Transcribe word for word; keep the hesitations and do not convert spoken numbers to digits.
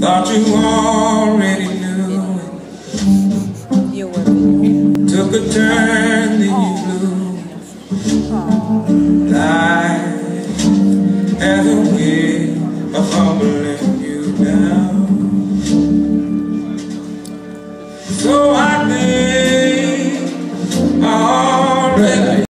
Thought you already knew it. Took a turn, then you flew. Life has a way of humbling you down.